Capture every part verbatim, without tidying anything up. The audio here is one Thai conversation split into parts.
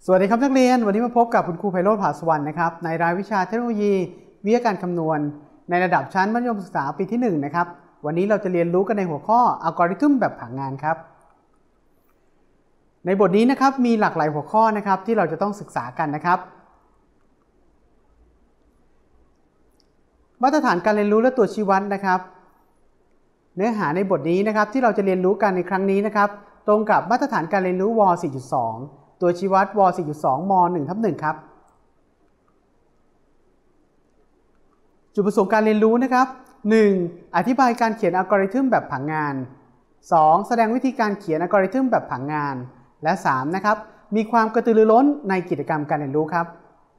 สวัสดีครับนักเรียนวันนี้มาพบกับคุณครูไพโรจน์ ผาสุวรรณนะครับในรายวิชาเทคโนโลยีวิทยาการคำนวณในระดับชั้นมัธยมศึกษาปีที่หนึ่งนะครับวันนี้เราจะเรียนรู้กันในหัวข้ออัลกอริทึมแบบผังงานครับในบทนี้นะครับมีหลากหลายหัวข้อนะครับที่เราจะต้องศึกษากันนะครับมาตรฐานการเรียนรู้และตัวชี้วัดนะครับเนื้อหาในบทนี้นะครับที่เราจะเรียนรู้กันในครั้งนี้นะครับตรงกับมาตรฐานการเรียนรู้ว สี่จุดสอง ตัวชี้วัดว สี่จุดสอง ม หนึ่งทับหนึ่ง ครับจุดประสงค์การเรียนรู้นะครับ หนึ่ง อธิบายการเขียนอัลกอริทึมแบบผังงาน สอง แสดงวิธีการเขียนอัลกอริทึมแบบผังงานและ สาม นะครับมีความกระตือรือร้นในกิจกรรมการเรียนรู้ครับ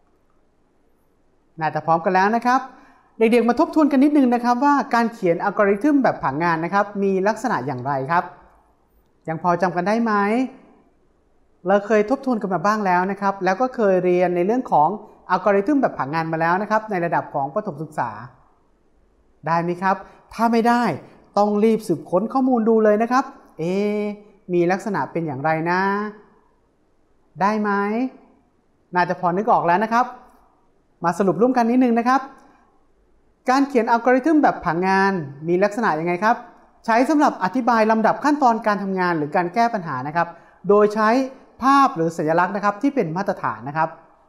น่าจะพร้อมกันแล้วนะครับเด็กๆมาทบทวนกันนิดนึงนะครับว่าการเขียนอัลกอริทึมแบบผังงานนะครับมีลักษณะอย่างไรครับยังพอจำกันได้ไหมเราเคยทบทวนกันมาบ้างแล้วนะครับแล้วก็เคยเรียนในเรื่องของอัลกอริทึมแบบผังงานมาแล้วนะครับในระดับของประถมศึกษาได้ไหมครับถ้าไม่ได้ต้องรีบสืบค้นข้อมูลดูเลยนะครับเอ๊มีลักษณะเป็นอย่างไรนะได้ไหมน่าจะพอนึกออกแล้วนะครับมาสรุปร่วมกันนิดนึงนะครับการเขียนอัลกอริทึมแบบผังงานมีลักษณะยังไงครับใช้สำหรับอธิบายลำดับขั้นตอนการทำงานหรือการแก้ปัญหานะครับโดยใช้ภาพหรือสัญลักษณ์นะครับที่เป็นมาตรฐานนะครับ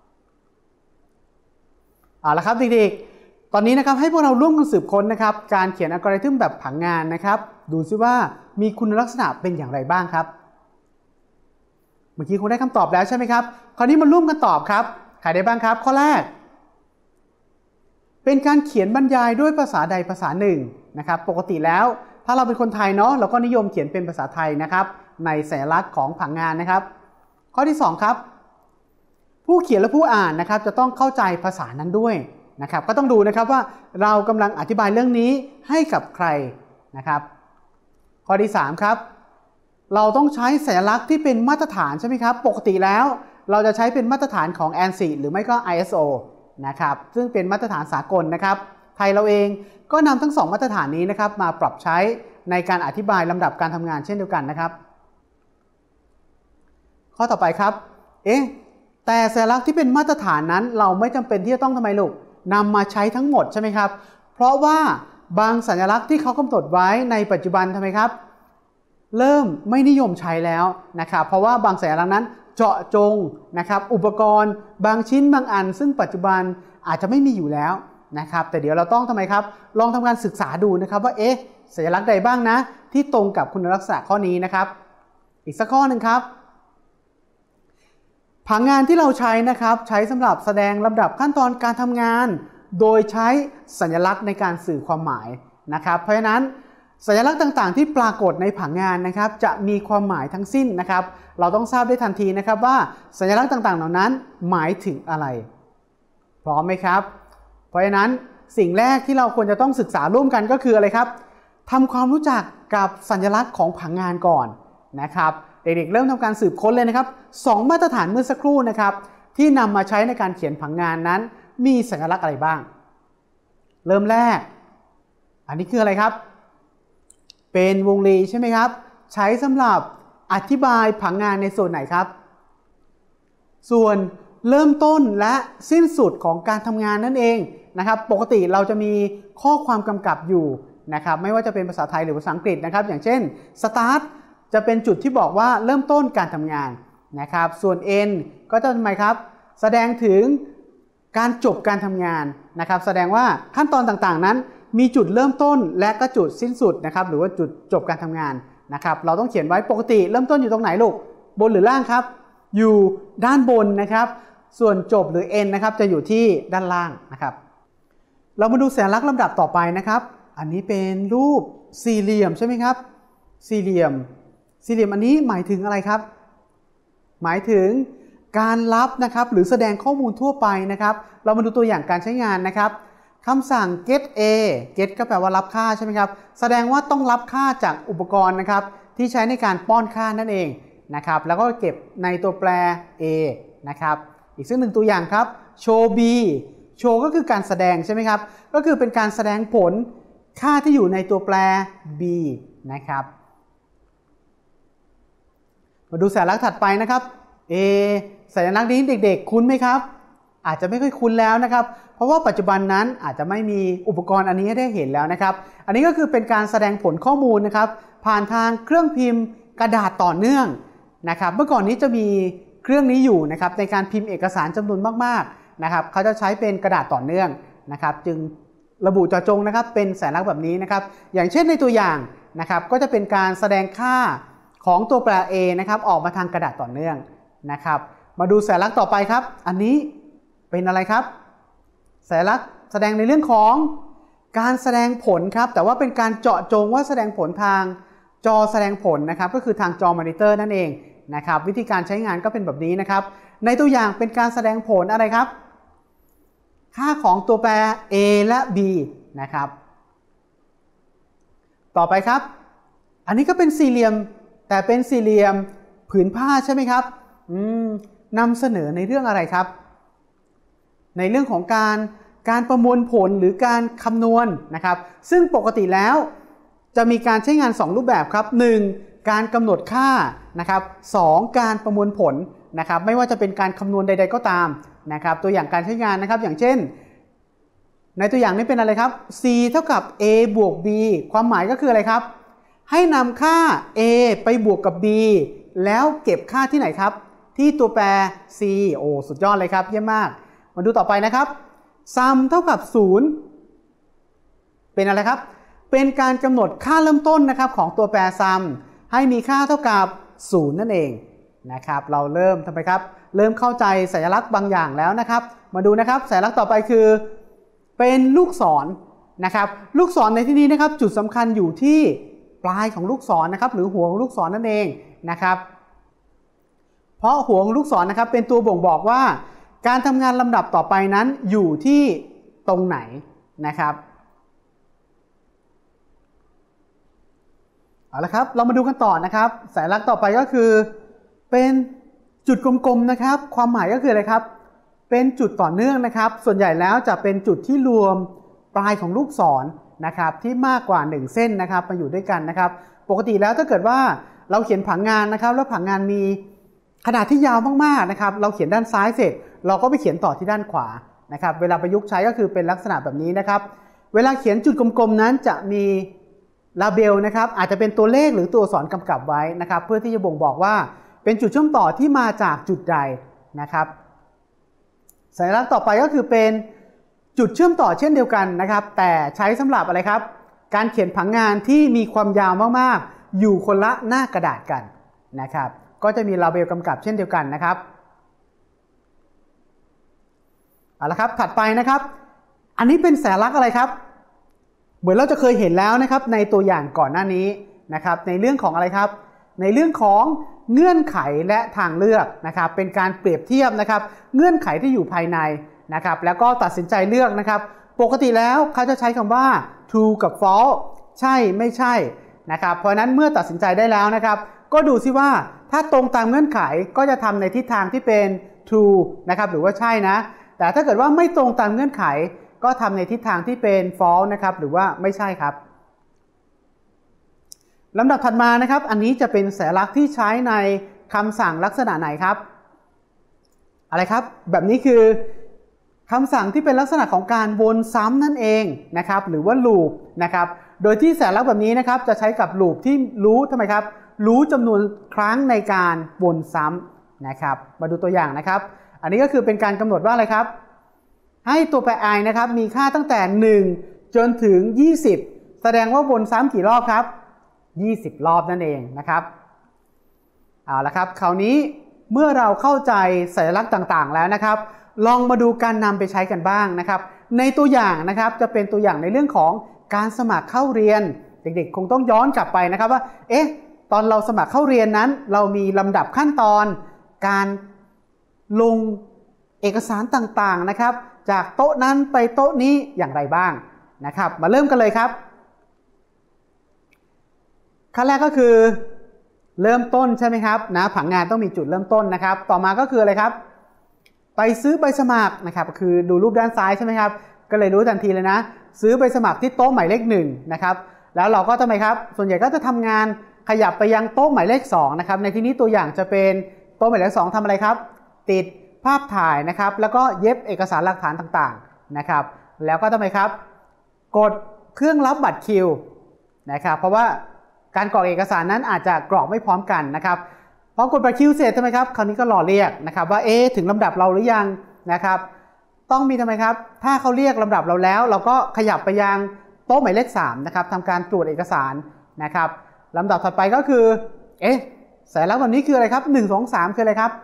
เอาละครับเด็กๆตอนนี้นะครับให้พวกเราร่วมกันสืบค้นนะครับการเขียนอัลกอริทึมแบบผังงานนะครับดูซิว่ามีคุณลักษณะเป็นอย่างไรบ้างครับเมื่อกี้คงได้คำตอบแล้วใช่ไหมครับคราวนี้มาร่วมกันตอบครับใครได้บ้างครับข้อแรกเป็นการเขียนบรรยายด้วยภาษาใดภาษาหนึ่งนะครับปกติแล้วถ้าเราเป็นคนไทยเนาะเราก็นิยมเขียนเป็นภาษาไทยนะครับในสัญลักษณ์ของผังงานนะครับข้อที่สองครับผู้เขียนและผู้อ่านนะครับจะต้องเข้าใจภาษานั้นด้วยนะครับก็ต้องดูนะครับว่าเรากำลังอธิบายเรื่องนี้ให้กับใครนะครับข้อที่สามครับเราต้องใช้สัญลักษณ์ที่เป็นมาตรฐานใช่ไหมครับปกติแล้วเราจะใช้เป็นมาตรฐานของ แอนซี่ หรือไม่ก็ ไอ เอส โอ นะครับซึ่งเป็นมาตรฐานสากลนะครับไทยเราเองก็นำทั้งสองมาตรฐานนี้นะครับมาปรับใช้ในการอธิบายลำดับการทำงานเช่นเดียวกันนะครับข้อต่อไปครับเอ๊ะแต่สัญลักษณ์ที่เป็นมาตรฐานนั้นเราไม่จำเป็นที่จะต้องทำไมลูกนำมาใช้ทั้งหมดใช่ไหมครับเพราะว่าบางสัญลักษณ์ที่เขากำหนดไว้ในปัจจุบันทำไมครับเริ่มไม่นิยมใช้แล้วนะครับเพราะว่าบางสัญลักษณ์นั้นเจาะจงนะครับอุปกรณ์บางชิ้นบางอันซึ่งปัจจุบันอาจจะไม่มีอยู่แล้วนะครับแต่เดี๋ยวเราต้องทำไมครับลองทำการศึกษาดูนะครับว่าเอ๊ะสัญลักษณ์ใดบ้างนะที่ตรงกับคุณลักษณะข้อนี้นะครับอีกสักข้อหนึ่งครับผังงานที่เราใช้นะครับใช้สำหรับแสดงลำดับขั้นตอนการทำงานโดยใช้สัญลักษณ์ในการสื่อความหมายนะครับเพราะฉะนั้นสัญลักษณ์ต่างๆที่ปรากฏในผังงานนะครับจะมีความหมายทั้งสิ้นนะครับเราต้องทราบได้ทันทีนะครับว่าสัญลักษณ์ต่างๆเหล่านั้นหมายถึงอะไรพร้อมไหมครับเพราะฉะนั้นสิ่งแรกที่เราควรจะต้องศึกษาร่วมกันก็คืออะไรครับทำความรู้จักกับสัญลักษณ์ของผังงานก่อนนะครับเด็กๆเริ่มทำการสืบค้นเลยนะครับสองมาตรฐานเมื่อสักครู่นะครับที่นำมาใช้ในการเขียนผังงานนั้นมีสัญลักษณ์อะไรบ้างเริ่มแรกอันนี้คืออะไรครับเป็นวงรีใช่ไหมครับใช้สำหรับอธิบายผังงานในส่วนไหนครับส่วนเริ่มต้นและสิ้นสุดของการทำงานนั่นเองนะครับปกติเราจะมีข้อความกำกับอยู่นะครับไม่ว่าจะเป็นภาษาไทยหรือภาษาอังกฤษนะครับอย่างเช่น start จะเป็นจุดที่บอกว่าเริ่มต้นการทำงานนะครับส่วน end ก็จะทำไมครับแสดงถึงการจบการทำงานนะครับแสดงว่าขั้นตอนต่างๆนั้นมีจุดเริ่มต้นและก็จุดสิ้นสุดนะครับหรือว่าจุดจบการทำงานนะครับเราต้องเขียนไว้ปกติเริ่มต้นอยู่ตรงไหนลูกบนหรือล่างครับอยู่ด้านบนนะครับส่วนจบหรือ end นะครับจะอยู่ที่ด้านล่างนะครับเรามาดูสัญลักษณ์ลำดับต่อไปนะครับอันนี้เป็นรูปสี่เหลี่ยมใช่ไหมครับสี่เหลี่ยมสี่เหลี่ยมอันนี้หมายถึงอะไรครับหมายถึงการรับนะครับหรือแสดงข้อมูลทั่วไปนะครับเรามาดูตัวอย่างการใช้งานนะครับคำสั่ง get a get ก็แปลว่ารับค่าใช่ไหมครับแสดงว่าต้องรับค่าจากอุปกรณ์นะครับที่ใช้ในการป้อนค่านั่นเองนะครับแล้วก็เก็บในตัวแปร a นะครับอีกซึ่งหนึ่งตัวอย่างครับ show b show ก็คือการแสดงใช่ไหมครับก็คือเป็นการแสดงผลค่าที่อยู่ในตัวแปร b นะครับมาดูสัญลักษณ์ถัดไปนะครับ a สัญลักษณ์นี้เด็กๆคุ้นไหมครับอาจจะไม่ค่อยคุ้นแล้วนะครับเพราะว่าปัจจุบันนั้นอาจจะไม่มีอุปกรณ์อันนี้ให้ได้เห็นแล้วนะครับอันนี้ก็คือเป็นการแสดงผลข้อมูลนะครับผ่านทางเครื่องพิมพ์กระดาษต่อเนื่องนะครับเมื่อก่อนนี้จะมีเครื่องนี้อยู่นะครับในการพิมพ์เอกสารจำนวนมากๆนะครับเขาจะใช้เป็นกระดาษต่อเนื่องนะครับจึงระบุเจาะจงนะครับเป็นสัญลักษณ์แบบนี้นะครับอย่างเช่นในตัวอย่างนะครับก็จะเป็นการแสดงค่าของตัวแปร a นะครับออกมาทางกระดาษต่อเนื่องนะครับมาดูสัญลักษณ์ต่อไปครับอันนี้เป็นอะไรครับสัญลักษณ์แสดงในเรื่องของการแสดงผลครับแต่ว่าเป็นการเจาะจงว่าแสดงผลทางจอแสดงผลนะครับก็คือทางจอมอนิเตอร์นั่นเองนะครับวิธีการใช้งานก็เป็นแบบนี้นะครับในตัวอย่างเป็นการแสดงผลอะไรครับค่าของตัวแปร a และ b นะครับต่อไปครับอันนี้ก็เป็นสี่เหลี่ยมแต่เป็นสี่เหลี่ยมผืนผ้าใช่ไหมครับอืมนำเสนอในเรื่องอะไรครับในเรื่องของการการประมวลผลหรือการคำนวณนะครับซึ่งปกติแล้วจะมีการใช้งานสองรูปแบบครับหนึ่งการกำหนดค่านะครับสองการประมวลผลนะครับไม่ว่าจะเป็นการคำนวณใดๆก็ตามนะครับตัวอย่างการใช้งานนะครับอย่างเช่นในตัวอย่างนี้เป็นอะไรครับ c เท่ากับ a บวก b ความหมายก็คืออะไรครับให้นำค่า a ไปบวกกับ b แล้วเก็บค่าที่ไหนครับที่ตัวแปร c โอ้สุดยอดเลยครับเยี่ยมมากมาดูต่อไปนะครับ sum เท่ากับศูนย์เป็นอะไรครับเป็นการกำหนดค่าเริ่มต้นนะครับของตัวแปร sum ให้มีค่าเท่ากับศูนย์นั่นเองนะครับเราเริ่มทำไมครับเริ่มเข้าใจสัญลักษณ์บางอย่างแล้วนะครับมาดูนะครับสัญลักษณ์ต่อไปคือเป็นลูกศรนะครับลูกศรในที่นี้นะครับจุดสำคัญอยู่ที่ปลายของลูกศรนะครับหรือหัวของลูกศรนั่นเองนะครับเพราะหัวของลูกศรนะครับเป็นตัวบ่งบอกว่าการทำงานลำดับต่อไปนั้นอยู่ที่ตรงไหนนะครับเอาละครับเรามาดูกันต่อนะครับสัญลักษณ์ต่อไปก็คือเป็นจุดกลมๆนะครับความหมายก็คืออะไรครับเป็นจุดต่อเนื่องนะครับส่วนใหญ่แล้วจะเป็นจุดที่รวมปลายของลูกศรนะครับที่มากกว่าหนึ่งเส้นนะครับมาอยู่ด้วยกันนะครับปกติแล้วถ้าเกิดว่าเราเขียนผังงานนะครับแล้วผังงานมีขนาดที่ยาวมากๆนะครับเราเขียนด้านซ้ายเสร็จเราก็ไปเขียนต่อที่ด้านขวานะครับเวลาประยุกต์ใช้ก็คือเป็นลักษณะแบบนี้นะครับเวลาเขียนจุดกลมๆนั้นจะมีลาเบลนะครับอาจจะเป็นตัวเลขหรือตัวอักษรกำกับไว้นะครับเพื่อที่จะบ่งบอกว่าเป็นจุดเชื่อมต่อที่มาจากจุดใดนะครับสัญลักษณ์ต่อไปก็คือเป็นจุดเชื่อมต่อเช่นเดียวกันนะครับแต่ใช้สำหรับอะไรครับการเขียนผังงานที่มีความยาวมากๆอยู่คนละหน้ากระดาษกันนะครับก็จะมีลาเบลกำกับเช่นเดียวกันนะครับเอาละครับถัดไปนะครับอันนี้เป็นสัญลักษณ์อะไรครับเหมือนเราจะเคยเห็นแล้วนะครับในตัวอย่างก่อนหน้านี้นะครับในเรื่องของอะไรครับในเรื่องของเงื่อนไขและทางเลือกนะครับเป็นการเปรียบเทียบนะครับเงื่อนไขที่อยู่ภายในนะครับแล้วก็ตัดสินใจเลือกนะครับปกติแล้วเขาจะใช้คำว่า true กับ false ใช่ไม่ใช่นะครับเพราะนั้นเมื่อตัดสินใจได้แล้วนะครับก็ดูซิว่าถ้าตรงตามเงื่อนไขก็จะทำในทิศทางที่เป็น true นะครับหรือว่าใช่นะแต่ถ้าเกิดว่าไม่ตรงตามเงื่อนไขก็ทำในทิศทางที่เป็น false นะครับหรือว่าไม่ใช่ครับลำดับถัดมานะครับอันนี้จะเป็นสัญลักษณ์ที่ใช้ในคำสั่งลักษณะไหนครับอะไรครับแบบนี้คือคำสั่งที่เป็นลักษณะของการวนซ้ำนั่นเองนะครับหรือว่า loop นะครับโดยที่สัญลักษณ์แบบนี้นะครับจะใช้กับ loop ที่รู้ทำไมครับรู้จำนวนครั้งในการวนซ้ำนะครับมาดูตัวอย่างนะครับอันนี้ก็คือเป็นการกำหนดว่าอะไรครับให้ตัวแปร i นะครับมีค่าตั้งแต่หนึ่งจนถึงยี่สิบแสดงว่าวนซ้ำกี่รอบครับยี่สิบรอบนั่นเองนะครับเอาละครับคราวนี้เมื่อเราเข้าใจสัญลักษณ์ต่างๆแล้วนะครับลองมาดูการนำไปใช้กันบ้างนะครับในตัวอย่างนะครับจะเป็นตัวอย่างในเรื่องของการสมัครเข้าเรียนเด็กๆคงต้องย้อนกลับไปนะครับว่าเอ๊ะตอนเราสมัครเข้าเรียนนั้นเรามีลำดับขั้นตอนการลงเอกสารต่างๆนะครับจากโต๊ะนั้นไปโต๊ะนี้อย่างไรบ้างนะครับมาเริ่มกันเลยครับขั้นแรกก็คือเริ่มต้นใช่ไหมครับนะผังงานต้องมีจุดเริ่มต้นนะครับต่อมาก็คืออะไรครับไปซื้อใบสมัครนะครับคือดูรูปด้านซ้ายใช่ไหมครับก็เลยรู้ทันทีเลยนะซื้อใบสมัครที่โต๊ะหมายเลขหนึ่งนะครับแล้วเราก็ทำไมครับส่วนใหญ่ก็จะทำงานขยับไปยังโต๊ะหมายเลขสองนะครับในที่นี้ตัวอย่างจะเป็นโต๊ะหมายเลขสองทำอะไรครับติดภาพถ่ายนะครับแล้วก็เย็บเอกสารหลักฐานต่างๆนะครับแล้วก็ทำไมครับกดเครื่องรับบัตรคิวนะครับเพราะว่าการกรอกเอกสารนั้นอาจจะกรอกไม่พร้อมกันนะครับพอกดบัตรคิวเสร็จทำไมครับคราวนี้ก็รอเรียกนะครับว่าเอ๊ะถึงลำดับเราหรือยังนะครับต้องมีทำไมครับถ้าเขาเรียกลำดับเราแล้วเราก็ขยับไปยังโต๊ะหมายเลขสามนะครับทำการตรวจเอกสารนะครับลำดับถัดไปก็คือเอ๊ะสัญลักษณ์แบบนี้คืออะไรครับหนึ่ง สอง สามคืออะไรครับ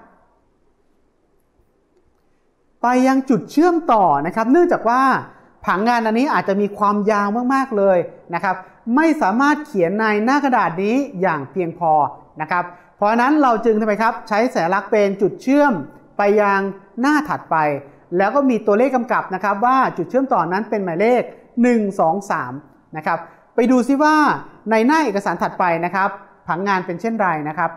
ไปยังจุดเชื่อมต่อนะครับเนื่องจากว่าผังงานอันนี้อาจจะมีความยาวมากๆเลยนะครับไม่สามารถเขียนในหน้ากระดาษนี้อย่างเพียงพอนะครับเพราะฉะนั้นเราจึงทำไมครับใช้สัญลักษณ์เป็นจุดเชื่อมไปยังหน้าถัดไปแล้วก็มีตัวเลขกำกับนะครับว่าจุดเชื่อมต่อนั้นเป็นหมายเลขหนึ่ง สอง สามนะครับไปดูซิว่าในหน้าเอกสารถัดไปนะครับผังงานเป็นเช่นไรนะครับ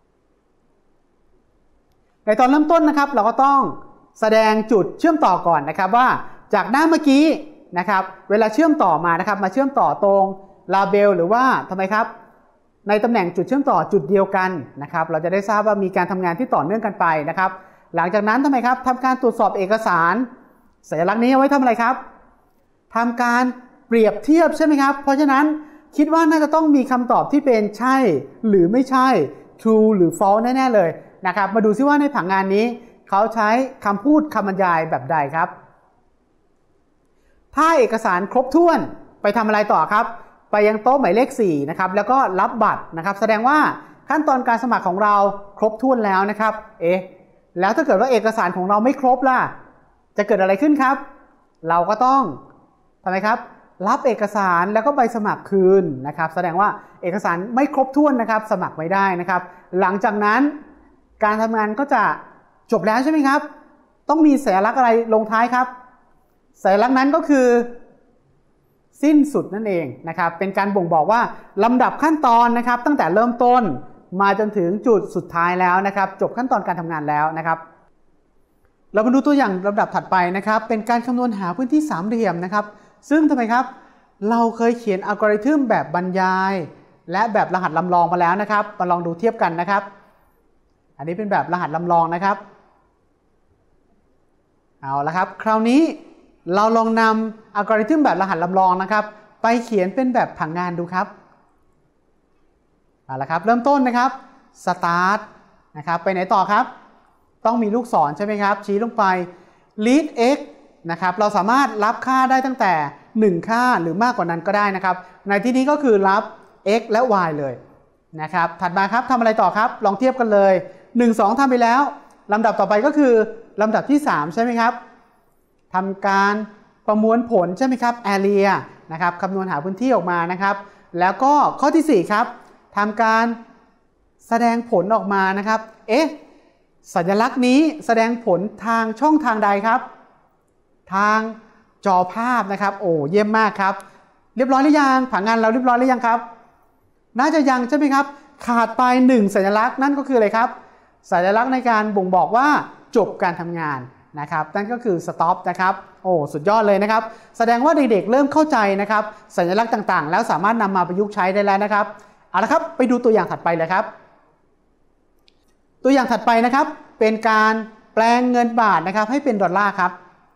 ในตอนเริ่มต้นนะครับเราก็ต้องแสดงจุดเชื่อมต่อก่อนนะครับว่าจากหน้าเมื่อกี้นะครับเวลาเชื่อมต่อมานะครับมาเชื่อมต่อตรงลาเบลหรือว่าทำไมครับในตำแหน่งจุดเชื่อมต่อจุดเดียวกันนะครับเราจะได้ทราบว่ามีการทำงานที่ต่อเนื่องกันไปนะครับหลังจากนั้นทำไมครับทำการตรวจสอบเอกสารสัญลักษณ์นี้เอาไว้ทำอะไรครับทำการเปรียบเทียบใช่ไหมครับเพราะฉะนั้นคิดว่าน่าจะต้องมีคำตอบที่เป็นใช่หรือไม่ใช่ true หรือ false แน่ๆเลยนะครับมาดูซิว่าในผังงานนี้เขาใช้คำพูดคำบรรยายแบบใดครับถ้าเอกสารครบถ้วนไปทำอะไรต่อครับไปยังโต๊ะหมายเลขสี่นะครับแล้วก็รับบัตรนะครับแสดงว่าขั้นตอนการสมัครของเราครบถ้วนแล้วนะครับเอ๊ะแล้วถ้าเกิดว่าเอกสารของเราไม่ครบล่ะจะเกิดอะไรขึ้นครับเราก็ต้องทำไมครับรับเอกสารแล้วก็ใบสมัครคืนนะครับแสดงว่าเอกสารไม่ครบถ้วนนะครับสมัครไม่ได้นะครับหลังจากนั้นการทำงานก็จะจบแล้วใช่ไหมครับต้องมีสัญลักษณ์อะไรลงท้ายครับสัญลักษณ์นั้นก็คือสิ้นสุดนั่นเองนะครับเป็นการบ่งบอกว่าลำดับขั้นตอนนะครับตั้งแต่เริ่มต้นมาจนถึงจุดสุดท้ายแล้วนะครับจบขั้นตอนการทำงานแล้วนะครับเรามาดูตัวอย่างลำดับถัดไปนะครับเป็นการคำนวณหาพื้นที่สามเหลี่ยมนะครับซึ่งทำไมครับเราเคยเขียนอัลกอริทึมแบบบรรยายและแบบรหัสลำลองมาแล้วนะครับมาลองดูเทียบกันนะครับอันนี้เป็นแบบรหัสลำลองนะครับเอาละครับคราวนี้เราลองนำอัลกอริทึมแบบรหัสลำลองนะครับไปเขียนเป็นแบบผังงานดูครับเอาละครับเริ่มต้นนะครับ start นะครับไปไหนต่อครับต้องมีลูกศรใช่ไหมครับชี้ลงไป lead x นะครับเราสามารถรับค่าได้ตั้งแต่หนึ่งค่าหรือมากกว่านั้นก็ได้นะครับในที่นี้ก็คือรับ x และ y เลยนะครับถัดมาครับทำอะไรต่อครับลองเทียบกันเลยหนึ่ง สองทำไปแล้วลำดับต่อไปก็คือลำดับที่สามใช่ไหมครับทำการประมวลผลใช่ไหมครับ area นะครับคำนวณหาพื้นที่ออกมานะครับแล้วก็ข้อที่สี่ครับทำการแสดงผลออกมานะครับเอ๊ะสัญลักษณ์นี้แสดงผลทางช่องทางใดครับทางจอภาพนะครับโอ้เยี่ยมมากครับเรียบร้อยหรือยังผังงานเราเรียบร้อยหรือยังครับน่าจะยังใช่ไหมครับขาดไปหนึ่งสัญลักษณ์นั่นก็คืออะไรครับสัญลักษณ์ในการบ่งบอกว่าจบการทำงานนะครับนั่นก็คือ stop นะครับโอ้สุดยอดเลยนะครับแสดงว่าเด็กๆเริ่มเข้าใจนะครับสัญลักษณ์ต่างๆแล้วสามารถนำมาประยุกต์ใช้ได้แล้วนะครับเอาละครับไปดูตัวอย่างถัดไปเลยครับตัวอย่างถัดไปนะครับเป็นการแปลงเงินบาทนะครับให้เป็นดอลลาร์ครับ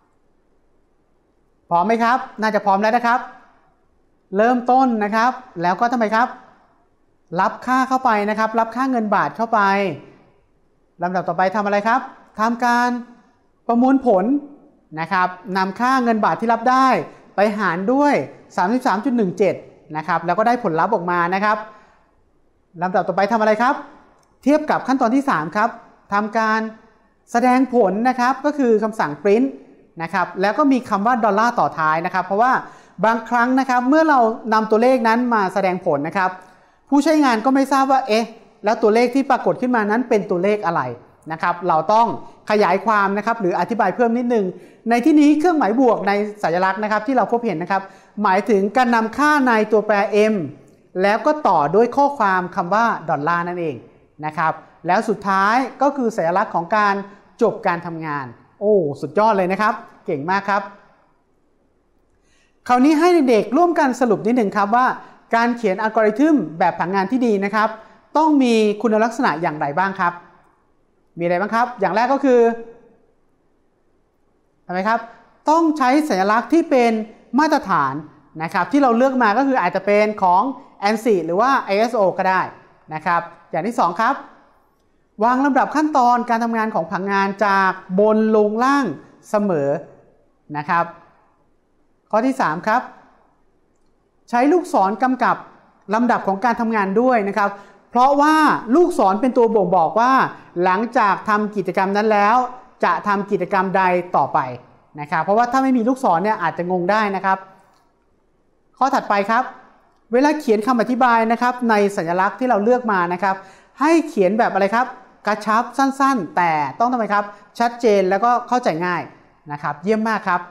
พร้อมไหมครับน่าจะพร้อมแล้วนะครับเริ่มต้นนะครับแล้วก็ทำไมครับรับค่าเข้าไปนะครับรับค่าเงินบาทเข้าไปลำดับต่อไปทำอะไรครับทำการประมวลผลนะครับนำค่าเงินบาทที่รับได้ไปหารด้วย สามสิบสามจุดหนึ่งเจ็ด นะครับแล้วก็ได้ผลลัพธ์ออกมานะครับลำดับต่อไปทำอะไรครับเทียบกับขั้นตอนที่สามครับทำการแสดงผลนะครับก็คือคำสั่ง print นะครับแล้วก็มีคำว่าดอลลาร์ต่อท้ายนะครับเพราะว่าบางครั้งนะครับเมื่อเรานำตัวเลขนั้นมาแสดงผลนะครับผู้ใช้งานก็ไม่ทราบว่าเอ๊ะแล้วตัวเลขที่ปรากฏขึ้นมานั้นเป็นตัวเลขอะไรนะครับเราต้องขยายความนะครับหรืออธิบายเพิ่มนิดนึงในที่นี้เครื่องหมายบวกในสัญลักษณ์นะครับที่เราพบเห็นนะครับหมายถึงการนำค่าในตัวแปร m แล้วก็ต่อด้วยข้อความคำว่าดอลลาร์นั่นเองนะครับแล้วสุดท้ายก็คือสัญลักษณ์ของการจบการทำงานโอ้สุดยอดเลยนะครับเก่งมากครับคราวนี้ให้เด็กๆร่วมกันสรุปนิดหนึ่งครับว่าการเขียนอัลกอริทึมแบบผังงานที่ดีนะครับต้องมีคุณลักษณะอย่างไรบ้างครับมีอะไรบ้างครับอย่างแรกก็คือทำไมครับต้องใช้สัญลักษณ์ที่เป็นมาตรฐานนะครับที่เราเลือกมาก็คืออาจจะเป็นของ แอนซี หรือว่า ไอ เอส โอ ก็ได้นะครับอย่างที่สองครับวางลำดับขั้นตอนการทำงานของผังงานจากบนลงล่างเสมอนะครับข้อที่สามครับใช้ลูกศรกำกับลำดับของการทำงานด้วยนะครับเพราะว่าลูกศรเป็นตัวบ่งบอกว่าหลังจากทำกิจกรรมนั้นแล้วจะทำกิจกรรมใดต่อไปนะครับเพราะว่าถ้าไม่มีลูกศรเนี่ยอาจจะงงได้นะครับข้อถัดไปครับเวลาเขียนคำอธิบายนะครับในสัญลักษณ์ที่เราเลือกมานะครับให้เขียนแบบอะไรครับกระชับสั้นๆแต่ต้องทำไมครับชัดเจนแล้วก็เข้าใจง่ายนะครับเยี่ยมมากครับ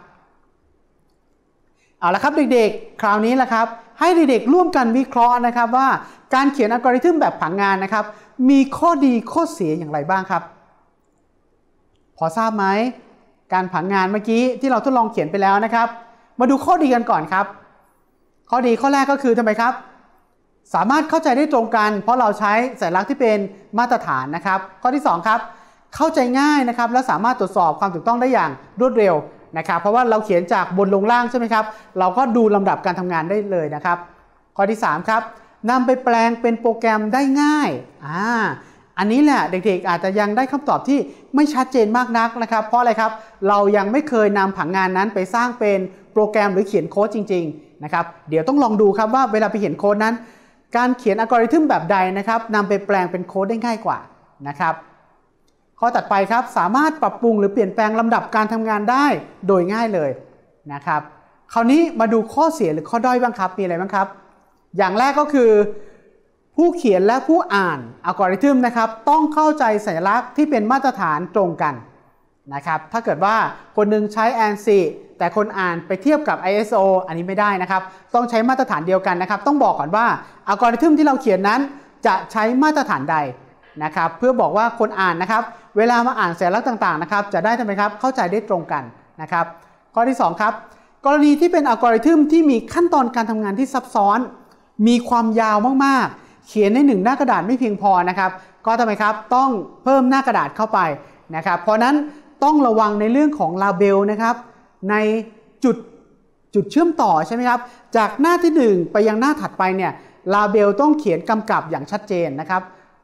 เอาละครับเด็กๆคราวนี้แหละครับให้เด็กๆร่วมกันวิเคราะห์นะครับว่าการเขียนอัลกอริทึมแบบผังงานนะครับมีข้อดีข้อเสียอย่างไรบ้างครับพอทราบไหมการผังงานเมื่อกี้ที่เราทดลองเขียนไปแล้วนะครับมาดูข้อดีกันก่อนครับข้อดีข้อแรกก็คือทำไมครับสามารถเข้าใจได้ตรงกันเพราะเราใช้สัญลักษณ์ที่เป็นมาตรฐานนะครับข้อที่สองครับเข้าใจง่ายนะครับและสามารถตรวจสอบความถูกต้องได้อย่างรวดเร็วนะครับเพราะว่าเราเขียนจากบนลงล่างใช่ไหมครับเราก็ดูลำดับการทำงานได้เลยนะครับข้อที่สามครับนำไปแปลงเป็นโปรแกรมได้ง่ายอ่าอันนี้แหละเด็กๆอาจจะยังได้คำตอบที่ไม่ชัดเจนมากนักนะครับเพราะอะไรครับเรายังไม่เคยนำผังงานนั้นไปสร้างเป็นโปรแกรมหรือเขียนโค้ดจริงๆนะครับเดี๋ยวต้องลองดูครับว่าเวลาไปเขียนโค้ดนั้นการเขียนอัลกอริทึมแบบใดนะครับนำไปแปลงเป็นโค้ดได้ง่ายกว่านะครับข้อถัดไปครับสามารถปรับปรุงหรือเปลี่ยนแปลงลำดับการทำงานได้โดยง่ายเลยนะครับคราวนี้มาดูข้อเสียหรือข้อด้อยบ้างครับมีอะไรบ้างครับอย่างแรกก็คือผู้เขียนและผู้อ่านอัลกอริทึมนะครับต้องเข้าใจสัญลักษณ์ที่เป็นมาตรฐานตรงกันนะครับถ้าเกิดว่าคนนึงใช้ แอน ซี แต่คนอ่านไปเทียบกับ ไอ เอส โอ อันนี้ไม่ได้นะครับต้องใช้มาตรฐานเดียวกันนะครับต้องบอกก่อนว่าอัลกอริทึมที่เราเขียนนั้นจะใช้มาตรฐานใดนะครับเพื่อบอกว่าคนอ่านนะครับเวลามาอ่านสัญลักษณ์ต่างๆนะครับจะได้ทำไมครับเข้าใจได้ตรงกันนะครับข้อที่สองครับกรณีที่เป็นอัลกอริทึมที่มีขั้นตอนการทำงานที่ซับซ้อนมีความยาวมากๆเขียนในหนึ่งหน้ากระดาษไม่เพียงพอนะครับก็ทำไมครับต้องเพิ่มหน้ากระดาษเข้าไปนะครับเพราะนั้นต้องระวังในเรื่องของลาเบลนะครับในจุดจุดเชื่อมต่อใช่ไหมครับจากหน้าที่หนึ่งไปยังหน้าถัดไปเนี่ยลาเบลต้องเขียนกำกับอย่างชัดเจนนะครับ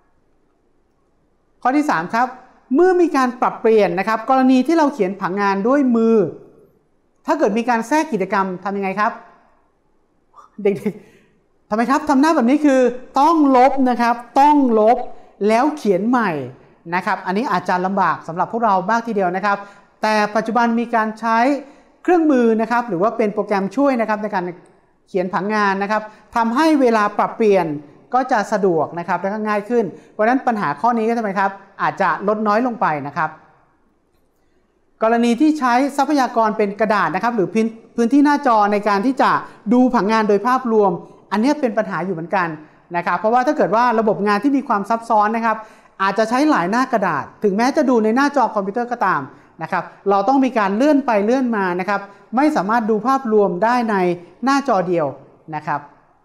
ข้อที่สามครับเมื่อมีการปรับเปลี่ยนนะครับกรณีที่เราเขียนผังงานด้วยมือถ้าเกิดมีการแทรกกิจกรรมทำยังไงครับเด็กๆทำไมครับทำหน้าแบบนี้คือต้องลบนะครับต้องลบแล้วเขียนใหม่นะครับอันนี้อาจจะลำบากสำหรับพวกเรามากทีเดียวนะครับแต่ปัจจุบันมีการใช้เครื่องมือนะครับหรือว่าเป็นโปรแกรมช่วยนะครับในการเขียนผังงานนะครับทำให้เวลาปรับเปลี่ยนก็จะสะดวกนะครับและก็ง่ายขึ้นเพราะฉะนั้นปัญหาข้อนี้ก็ทำไมครับอาจจะลดน้อยลงไปนะครับกรณีที่ใช้ทรัพยากรเป็นกระดาษนะครับหรือพื้นที่หน้าจอในการที่จะดูผังงานโดยภาพรวมอันนี้เป็นปัญหาอยู่เหมือนกันนะครับเพราะว่าถ้าเกิดว่าระบบงานที่มีความซับซ้อนนะครับอาจจะใช้หลายหน้ากระดาษถึงแม้จะดูในหน้าจอคอมพิวเตอร์ก็ตามนะครับเราต้องมีการเลื่อนไปเลื่อนมานะครับไม่สามารถดูภาพรวมได้ในหน้าจอเดียวนะครับ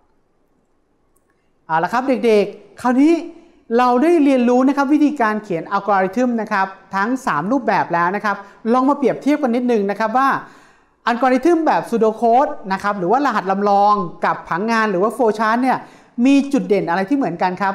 เอาละครับเด็กๆคราวนี้เราได้เรียนรู้นะครับวิธีการเขียนอัลกอริทึมนะครับทั้งสามรูปแบบแล้วนะครับลองมาเปรียบเทียบกันนิดนึงนะครับว่าอัลกอริทึมแบบซูโดโค้ดนะครับหรือว่ารหัสลำลองกับผังงานหรือว่าโฟลว์ชาร์ตเนี่ยมีจุดเด่นอะไรที่เหมือนกันครับ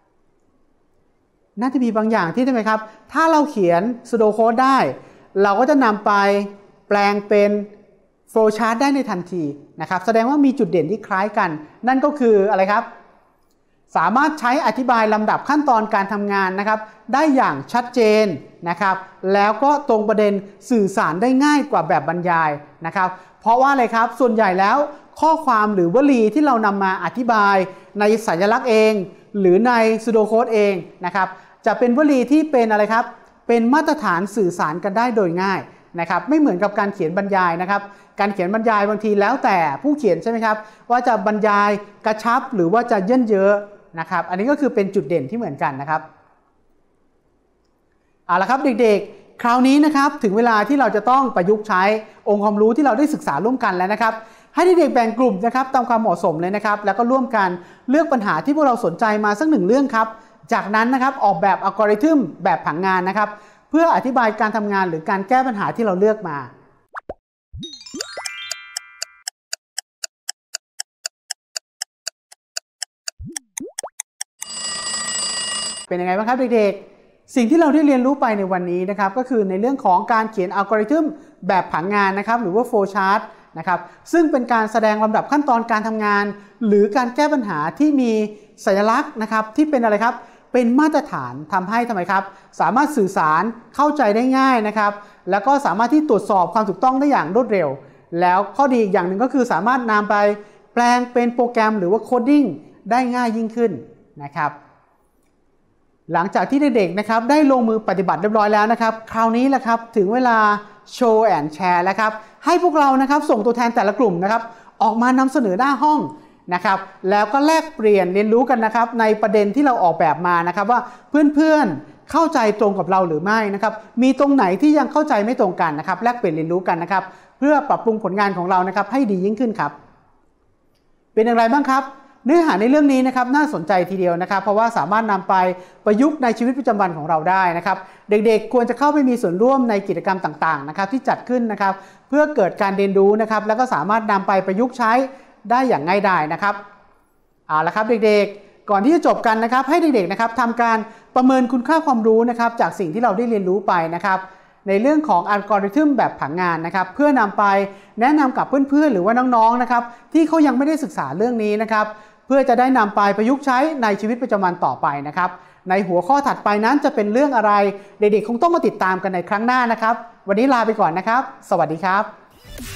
น่าจะมีบางอย่างที่ใช่ไหมครับถ้าเราเขียนซูโดโค้ดได้เราก็จะนำไปแปลงเป็นโฟลว์ชาร์ตได้ในทันทีนะครับแสดงว่ามีจุดเด่นที่คล้ายกันนั่นก็คืออะไรครับสามารถใช้อธิบายลำดับขั้นตอนการทำงานนะครับได้อย่างชัดเจนนะครับแล้วก็ตรงประเด็นสื่อสารได้ง่ายกว่าแบบบรรยายนะครับเพราะว่าอะไรครับส่วนใหญ่แล้วข้อความหรือวลีที่เรานำมาอธิบายในสัญลักษณ์เองหรือในซูโดโค้ดเองนะครับจะเป็นวลีที่เป็นอะไรครับเป็นมาตรฐานสื่อสารกันได้โดยง่ายนะครับไม่เหมือนกับการเขียนบรรยายนะครับการเขียนบรรยายบางทีแล้วแต่ผู้เขียนใช่ไหมครับว่าจะบรรยายกระชับหรือว่าจะเยินเยอะนะครับอันนี้ก็คือเป็นจุดเด่นที่เหมือนกันนะครับเอาละครับเด็กๆคราวนี้นะครับถึงเวลาที่เราจะต้องประยุกต์ใช้องค์ความรู้ที่เราได้ศึกษาร่วมกันแล้วนะครับให้เด็กๆแบ่งกลุ่มนะครับตามความเหมาะสมเลยนะครับแล้วก็ร่วมกันเลือกปัญหาที่พวกเราสนใจมาสักหนึ่งเรื่องครับจากนั้นนะครับออกแบบอัลกอริทึมแบบผังงานนะครับเพื่ออธิบายการทำงานหรือการแก้ปัญหาที่เราเลือกมาเป็นยังไงบ้างครับเด็กๆสิ่งที่เราได้เรียนรู้ไปในวันนี้นะครับก็คือในเรื่องของการเขียนอัลกอริทึมแบบผังงานนะครับหรือว่า flow chart นะครับซึ่งเป็นการแสดงลำดับขั้นตอนการทำงานหรือการแก้ปัญหาที่มีสัญลักษณ์นะครับที่เป็นอะไรครับเป็นมาตรฐานทำให้ทำไมครับสามารถสื่อสารเข้าใจได้ง่ายนะครับแล้วก็สามารถที่ตรวจสอบความถูกต้องได้อย่างรวดเร็วแล้วข้อดีอีกอย่างหนึ่งก็คือสามารถนำไปแปลงเป็นโปรแกรมหรือว่าโคดดิ้งได้ง่ายยิ่งขึ้นนะครับหลังจากที่เด็กๆนะครับได้ลงมือปฏิบัติเรียบร้อยแล้วนะครับคราวนี้แหละครับถึงเวลาโชว์แอนด์แชร์แล้วครับให้พวกเรานะครับส่งตัวแทนแต่ละกลุ่มนะครับออกมานำเสนอหน้าห้องนะครับแล้วก็แลกเปลี่ยนเรียนรู้กันนะครับในประเด็นที่เราออกแบบมานะครับว่าเพื่อนๆเข้าใจตรงกับเราหรือไม่นะครับมีตรงไหนที่ยังเข้าใจไม่ตรงกันนะครับแลกเปลี่ยนเรียนรู้กันนะครับเพื่อปรับปรุงผลงานของเรานะครับให้ดียิ่งขึ้นครับเป็นอย่างไรบ้างครับเนื้อหาในเรื่องนี้นะครับน่าสนใจทีเดียวนะครับเพราะว่าสามารถนำไปประยุกต์ในชีวิตประจำวันของเราได้นะครับเด็กๆควรจะเข้าไปมีส่วนร่วมในกิจกรรมต่างๆนะครับที่จัดขึ้นนะครับเพื่อเกิดการเรียนรู้นะครับแล้วก็สามารถนำไปประยุกต์ใช้ได้อย่างง่ายดายนะครับเอาละครับเด็กๆก่อนที่จะจบกันนะครับให้เด็กๆนะครับทำการประเมินคุณค่าความรู้นะครับจากสิ่งที่เราได้เรียนรู้ไปนะครับในเรื่องของอัลกอริทึมแบบผังงานนะครับเพื่อนำไปแนะนำกับเพื่อนๆหรือว่าน้องๆนะครับที่เขายังไม่ได้ศึกษาเรื่องนี้นะครับเพื่อจะได้นำไปประยุกต์ใช้ในชีวิตประจำวันต่อไปนะครับในหัวข้อถัดไปนั้นจะเป็นเรื่องอะไรเด็กๆคงต้องมาติดตามกันในครั้งหน้านะครับวันนี้ลาไปก่อนนะครับสวัสดีครับ